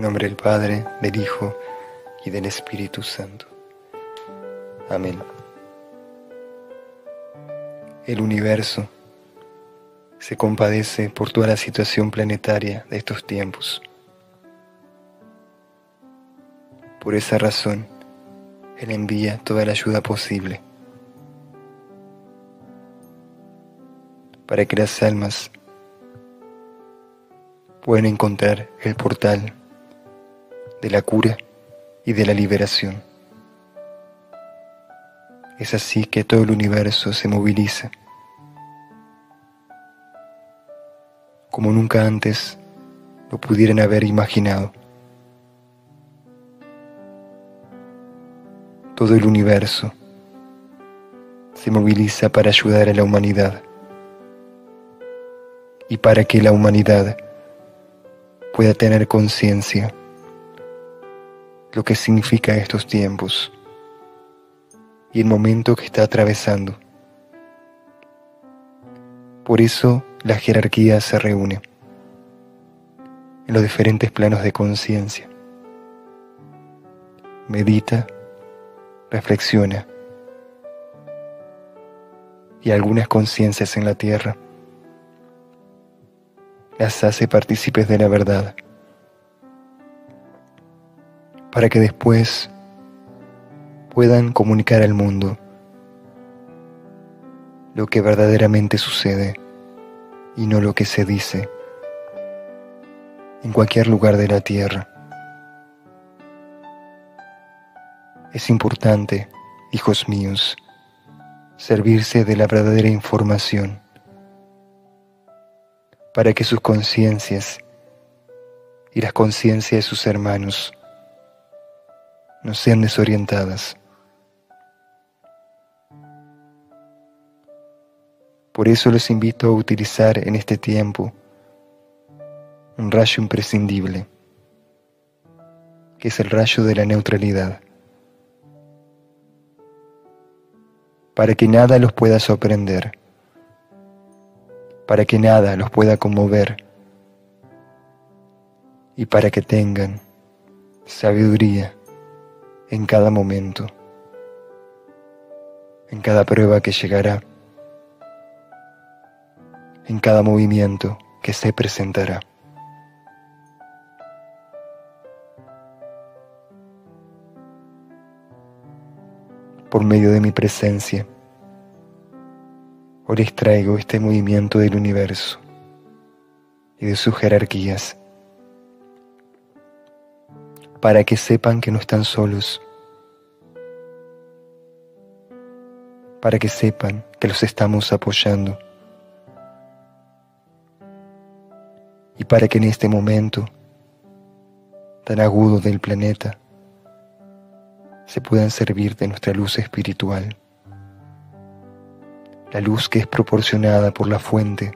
nombre del Padre, del Hijo y del Espíritu Santo. Amén. El universo se compadece por toda la situación planetaria de estos tiempos. Por esa razón, Él envía toda la ayuda posible para que las almas puedan encontrar el portal de la cura y de la liberación. Es así que todo el universo se moviliza, como nunca antes lo pudieran haber imaginado. Todo el universo se moviliza para ayudar a la humanidad y para que la humanidad pueda tener conciencia lo que significa estos tiempos y el momento que está atravesando. Por eso la jerarquía se reúne en los diferentes planos de conciencia. Medita, reflexiona, y algunas conciencias en la tierra las hace partícipes de la verdad, para que después puedan comunicar al mundo lo que verdaderamente sucede y no lo que se dice en cualquier lugar de la tierra. Es importante, hijos míos, servirse de la verdadera información para que sus conciencias y las conciencias de sus hermanos no sean desorientadas. Por eso los invito a utilizar en este tiempo un rayo imprescindible, que es el rayo de la neutralidad, para que nada los pueda sorprender, para que nada los pueda conmover y para que tengan sabiduría en cada momento, en cada prueba que llegará, en cada movimiento que se presentará. Por medio de mi presencia, hoy les traigo este movimiento del universo y de sus jerarquías, para que sepan que no están solos, para que sepan que los estamos apoyando, y para que en este momento tan agudo del planeta se puedan servir de nuestra luz espiritual, la luz que es proporcionada por la fuente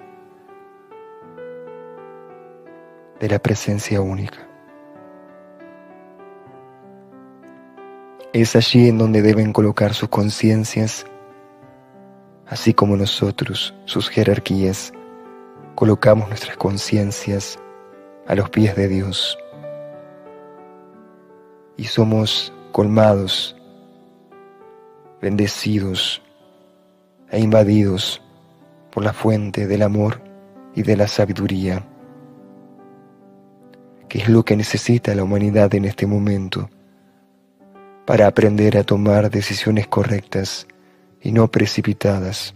de la presencia única. Es allí en donde deben colocar sus conciencias, así como nosotros, sus jerarquías, colocamos nuestras conciencias a los pies de Dios y somos colmados, bendecidos e invadidos por la fuente del amor y de la sabiduría, que es lo que necesita la humanidad en este momento para aprender a tomar decisiones correctas y no precipitadas.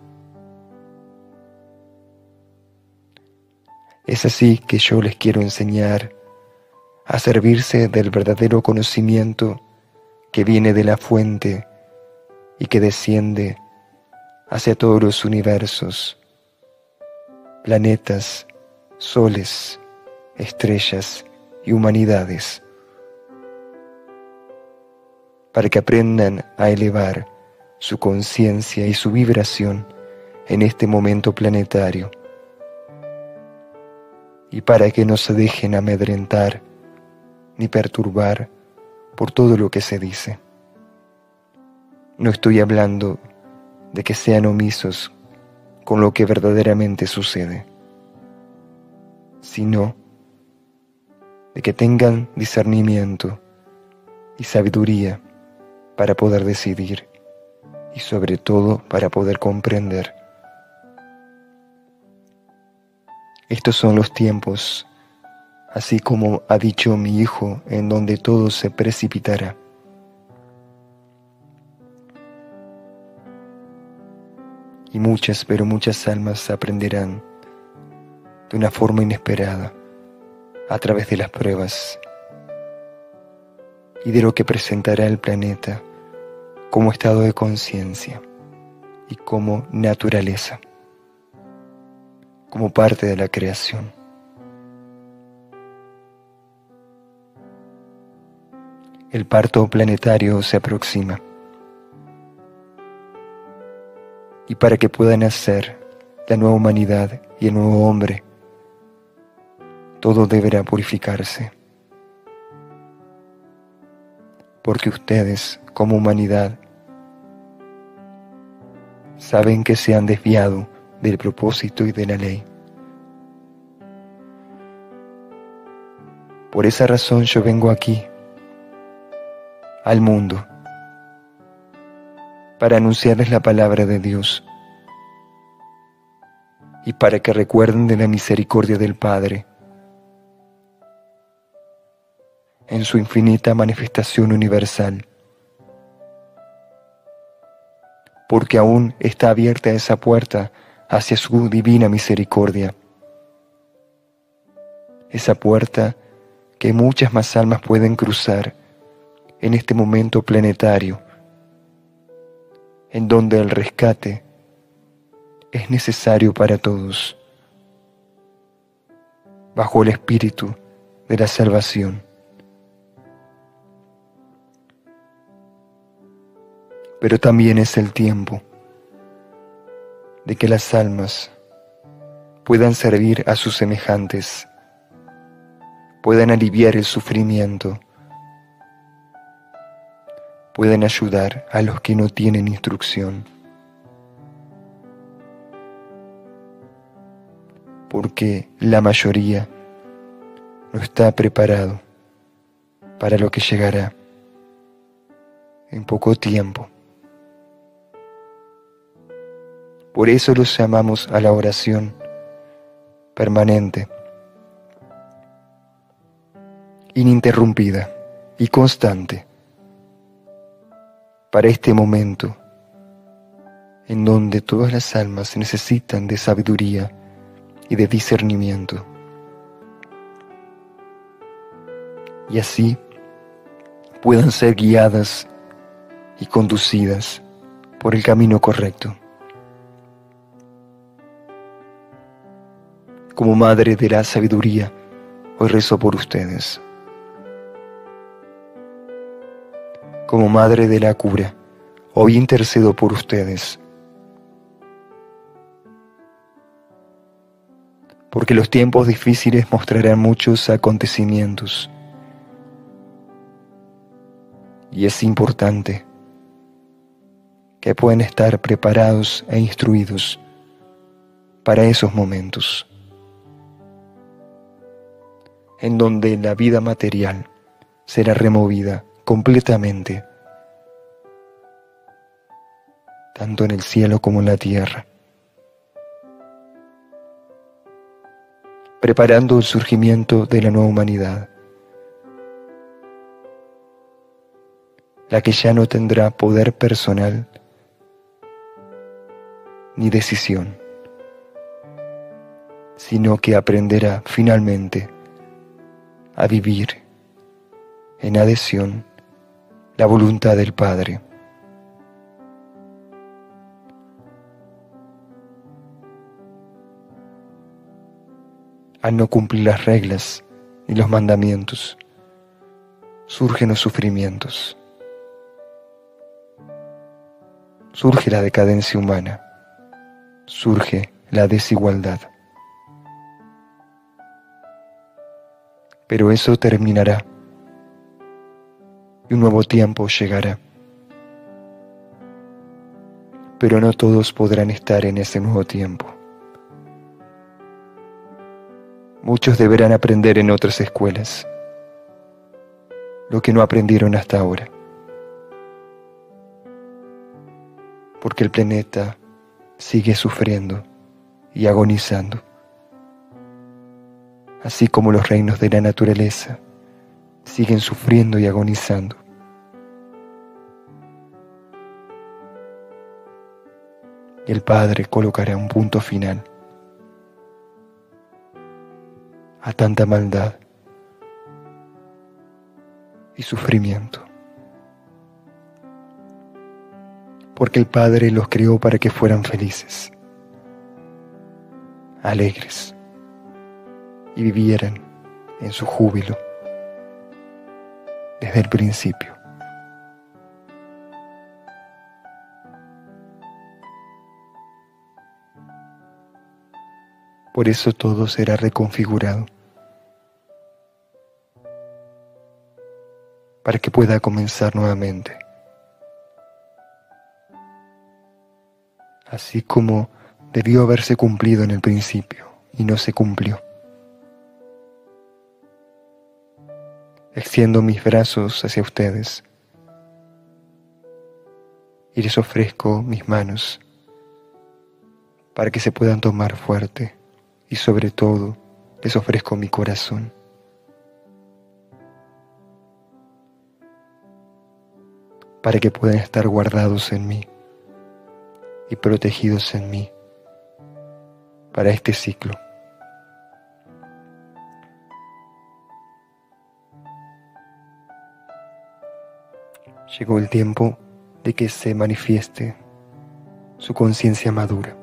Es así que yo les quiero enseñar a servirse del verdadero conocimiento que viene de la fuente y que desciende hacia todos los universos, planetas, soles, estrellas y humanidades, para que aprendan a elevar su conciencia y su vibración en este momento planetario, y para que no se dejen amedrentar ni perturbar por todo lo que se dice. No estoy hablando de que sean omisos con lo que verdaderamente sucede, sino de que tengan discernimiento y sabiduría para poder decidir y sobre todo para poder comprender. Estos son los tiempos, así como ha dicho mi Hijo, en donde todo se precipitará. Y muchas, pero muchas almas aprenderán de una forma inesperada a través de las pruebas y de lo que presentará el planeta como estado de conciencia y como naturaleza, como parte de la creación. El parto planetario se aproxima, y para que pueda nacer la nueva humanidad y el nuevo hombre, todo deberá purificarse, porque ustedes, como humanidad, saben que se han desviado del propósito y de la ley. Por esa razón yo vengo aquí, al mundo, para anunciarles la palabra de Dios y para que recuerden de la misericordia del Padre en su infinita manifestación universal, porque aún está abierta esa puerta hacia su divina misericordia, esa puerta que muchas más almas pueden cruzar en este momento planetario, en donde el rescate es necesario para todos, bajo el espíritu de la salvación. Pero también es el tiempo de que las almas puedan servir a sus semejantes, puedan aliviar el sufrimiento, puedan ayudar a los que no tienen instrucción. Porque la mayoría no está preparado para lo que llegará en poco tiempo. Por eso los llamamos a la oración permanente, ininterrumpida y constante, para este momento en donde todas las almas necesitan de sabiduría y de discernimiento, y así puedan ser guiadas y conducidas por el camino correcto. Como Madre de la Sabiduría, hoy rezo por ustedes. Como Madre de la Cura, hoy intercedo por ustedes. Porque los tiempos difíciles mostrarán muchos acontecimientos. Y es importante que puedan estar preparados e instruidos para esos momentos, en donde la vida material será removida completamente, tanto en el cielo como en la tierra, preparando el surgimiento de la nueva humanidad, la que ya no tendrá poder personal ni decisión, sino que aprenderá finalmente a vivir en adhesión la voluntad del Padre. Al no cumplir las reglas y los mandamientos, surgen los sufrimientos, surge la decadencia humana, surge la desigualdad. Pero eso terminará y un nuevo tiempo llegará. Pero no todos podrán estar en ese nuevo tiempo. Muchos deberán aprender en otras escuelas, lo que no aprendieron hasta ahora. Porque el planeta sigue sufriendo y agonizando, así como los reinos de la naturaleza siguen sufriendo y agonizando. Y el Padre colocará un punto final a tanta maldad y sufrimiento. Porque el Padre los creó para que fueran felices, alegres, y vivieran en su júbilo desde el principio. Por eso todo será reconfigurado, para que pueda comenzar nuevamente, así como debió haberse cumplido en el principio y no se cumplió. Extiendo mis brazos hacia ustedes y les ofrezco mis manos para que se puedan tomar fuerte, y sobre todo les ofrezco mi corazón. Para que puedan estar guardados en mí y protegidos en mí para este ciclo. Llegó el tiempo de que se manifieste su conciencia madura,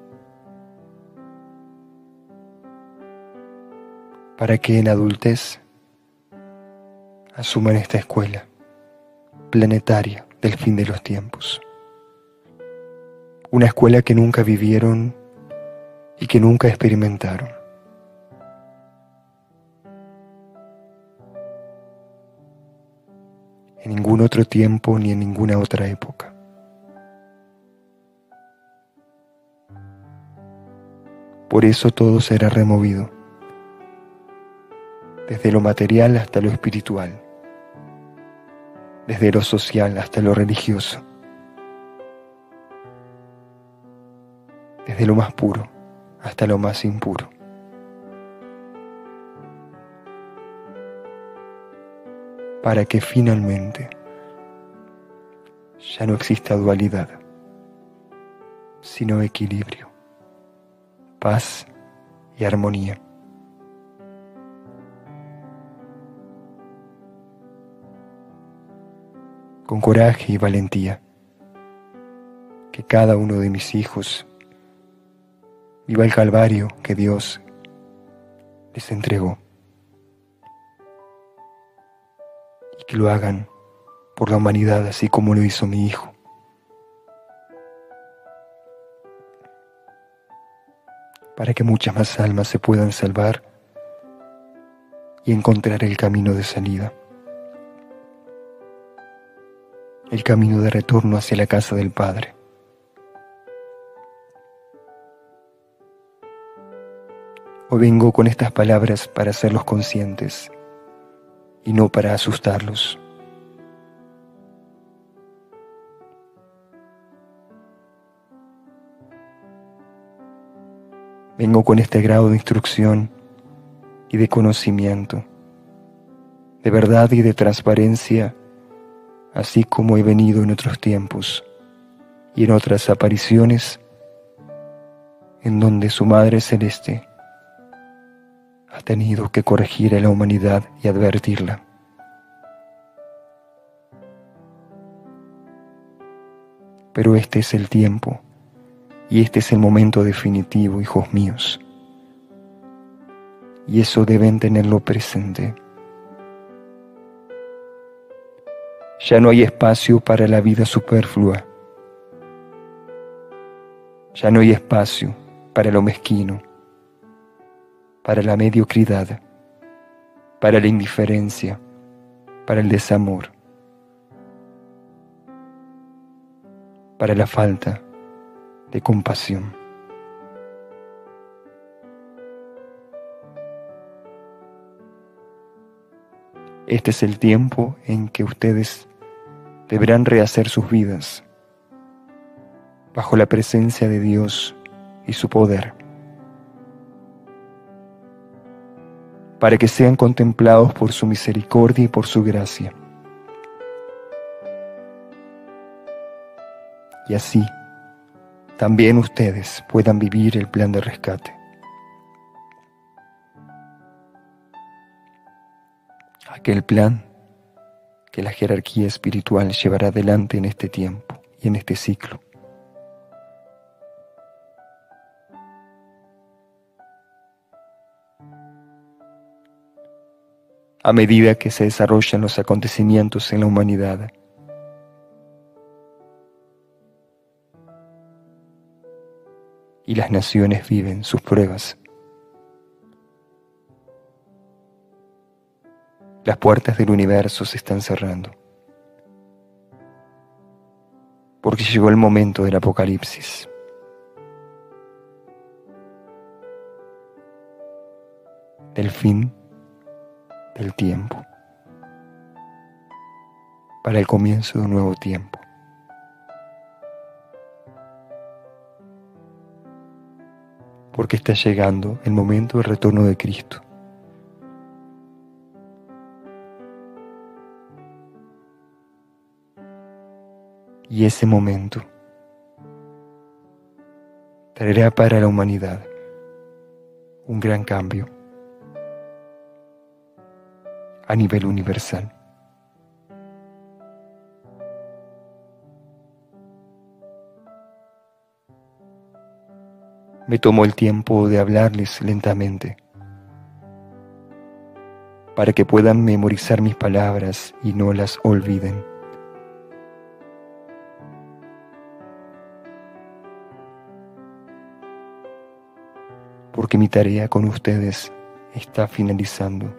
para que en adultez asuman esta escuela planetaria del fin de los tiempos. Una escuela que nunca vivieron y que nunca experimentaron. En ningún otro tiempo ni en ninguna otra época. Por eso todo será removido, desde lo material hasta lo espiritual, desde lo social hasta lo religioso, desde lo más puro hasta lo más impuro. Para que finalmente ya no exista dualidad, sino equilibrio, paz y armonía. Con coraje y valentía, que cada uno de mis hijos viva el calvario que Dios les entregó, y que lo hagan por la humanidad así como lo hizo mi hijo. Para que muchas más almas se puedan salvar y encontrar el camino de salida, el camino de retorno hacia la casa del Padre. Hoy vengo con estas palabras para hacerlos conscientes y no para asustarlos. Vengo con este grado de instrucción y de conocimiento, de verdad y de transparencia, así como he venido en otros tiempos y en otras apariciones, en donde su Madre Celeste ha tenido que corregir a la humanidad y advertirla. Pero este es el tiempo y este es el momento definitivo, hijos míos, y eso deben tenerlo presente. Ya no hay espacio para la vida superflua. Ya no hay espacio para lo mezquino, para la mediocridad, para la indiferencia, para el desamor, para la falta de compasión. Este es el tiempo en que ustedes deberán rehacer sus vidas bajo la presencia de Dios y su poder, para que sean contemplados por su misericordia y por su gracia. Y así, también ustedes puedan vivir el plan de rescate. Aquel plan que la jerarquía espiritual llevará adelante en este tiempo y en este ciclo. A medida que se desarrollan los acontecimientos en la humanidad, y las naciones viven sus pruebas, las puertas del universo se están cerrando, porque llegó el momento del apocalipsis. Del fin del tiempo, para el comienzo de un nuevo tiempo. Porque está llegando el momento del retorno de Cristo. Y ese momento traerá para la humanidad un gran cambio a nivel universal. Me tomo el tiempo de hablarles lentamente para que puedan memorizar mis palabras y no las olviden. Porque mi tarea con ustedes está finalizando.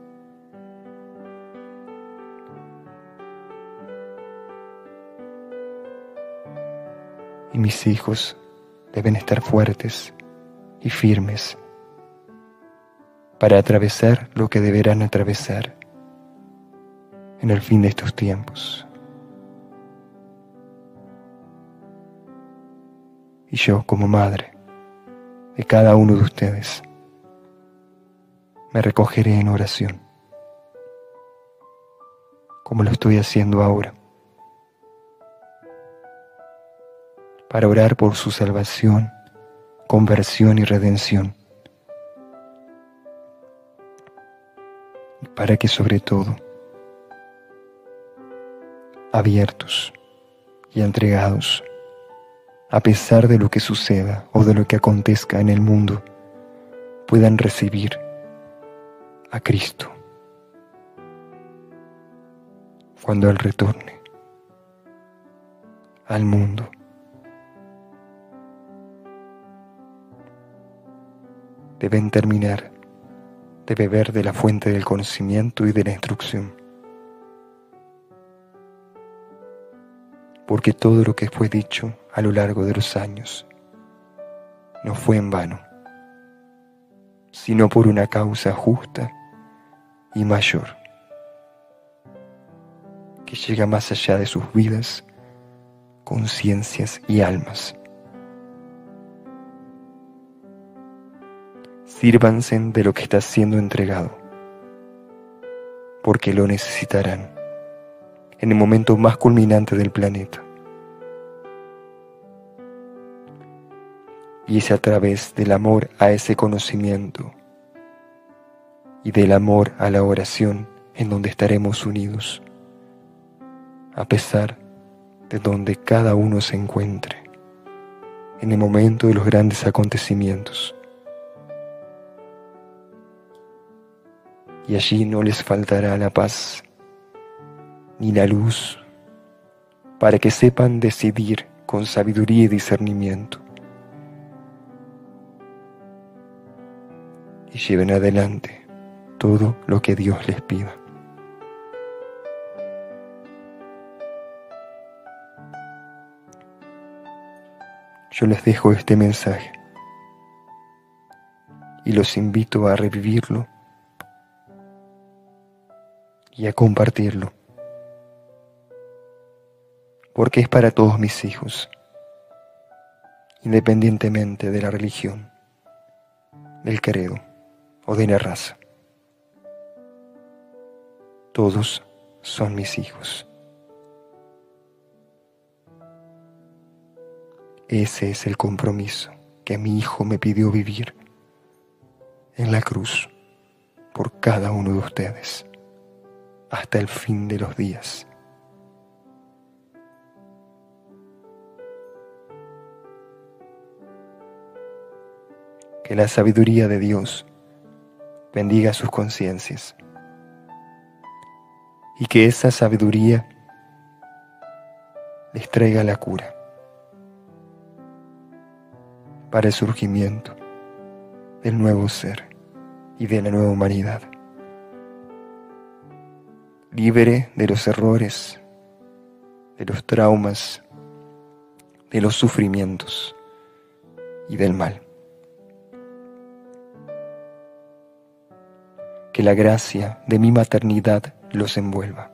Y mis hijos deben estar fuertes y firmes para atravesar lo que deberán atravesar en el fin de estos tiempos. Y yo, como madre de cada uno de ustedes, me recogeré en oración, como lo estoy haciendo ahora, para orar por su salvación, conversión y redención, y para que sobre todo, abiertos y entregados, a pesar de lo que suceda o de lo que acontezca en el mundo, puedan recibir a Cristo cuando Él retorne al mundo. Deben terminar de beber de la fuente del conocimiento y de la instrucción, porque todo lo que fue dicho a lo largo de los años no fue en vano, sino por una causa justa y mayor, que llega más allá de sus vidas, conciencias y almas. Sírvanse de lo que está siendo entregado, porque lo necesitarán en el momento más culminante del planeta. Y es a través del amor a ese conocimiento y del amor a la oración en donde estaremos unidos, a pesar de donde cada uno se encuentre, en el momento de los grandes acontecimientos. Y allí no les faltará la paz ni la luz, para que sepan decidir con sabiduría y discernimiento, y lleven adelante todo lo que Dios les pida. Yo les dejo este mensaje y los invito a revivirlo y a compartirlo, porque es para todos mis hijos, independientemente de la religión, del credo o de la raza. Todos son mis hijos. Ese es el compromiso que mi Hijo me pidió vivir en la cruz por cada uno de ustedes hasta el fin de los días. Que la sabiduría de Dios bendiga sus conciencias y que esa sabiduría les traiga la cura para el surgimiento del nuevo ser y de la nueva humanidad, libre de los errores, de los traumas, de los sufrimientos y del mal. Que la gracia de mi maternidad los envuelva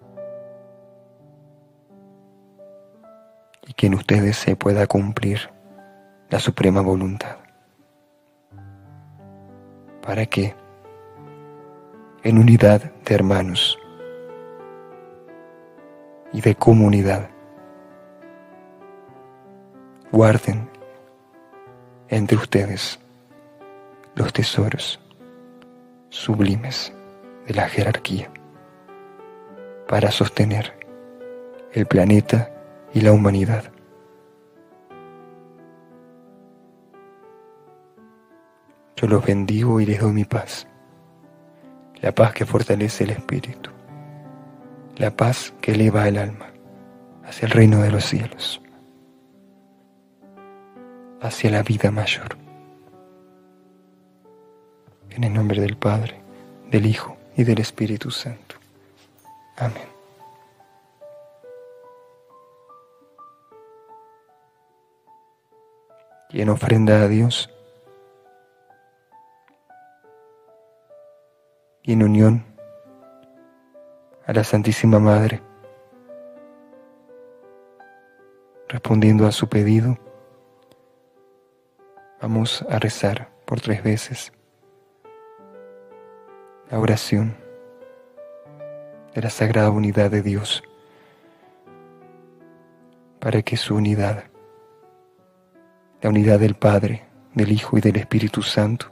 y que en ustedes se pueda cumplir la suprema voluntad, para que, en unidad de hermanos y de comunidad, guarden entre ustedes los tesoros sublimes de la jerarquía para sostener el planeta y la humanidad. Yo los bendigo y les doy mi paz, la paz que fortalece el espíritu, la paz que eleva el alma hacia el reino de los cielos, hacia la vida mayor. En el nombre del Padre, del Hijo y del Espíritu Santo. Amén. Y en ofrenda a Dios y en unión a la Santísima Madre, respondiendo a su pedido, vamos a rezar por 3 veces la oración de la Sagrada Unidad de Dios, para que su unidad, la unidad del Padre, del Hijo y del Espíritu Santo,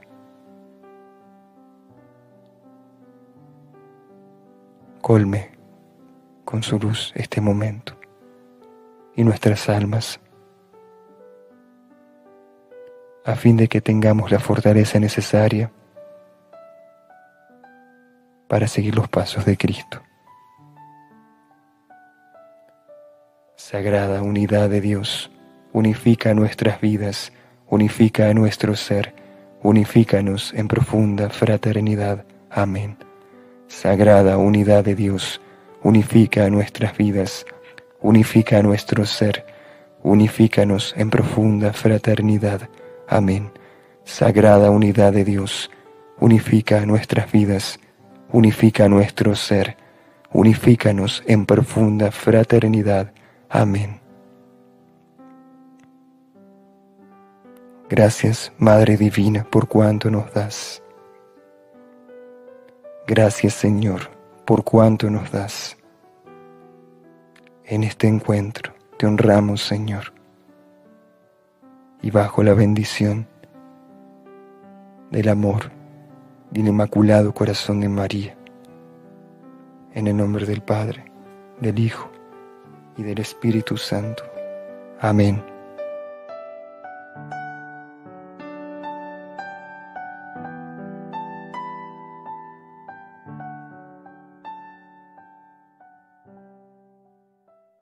colme con su luz este momento y nuestras almas, a fin de que tengamos la fortaleza necesaria para seguir los pasos de Cristo. Sagrada unidad de Dios, unifica nuestras vidas, unifica nuestro ser, unifícanos en profunda fraternidad. Amén. Sagrada unidad de Dios, unifica nuestras vidas, unifica nuestro ser, unifícanos en profunda fraternidad. Amén. Sagrada unidad de Dios, unifica nuestras vidas, unifica nuestro ser, unifícanos en profunda fraternidad. Amén. Gracias, Madre Divina, por cuanto nos das. Gracias, Señor, por cuanto nos das. En este encuentro te honramos, Señor, y bajo la bendición del amor del Inmaculado Corazón de María, en el nombre del Padre, del Hijo y del Espíritu Santo. Amén.